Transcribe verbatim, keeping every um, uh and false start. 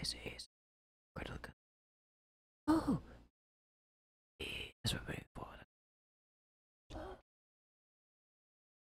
nice. It is. Quite look. Oh, eh, that's what we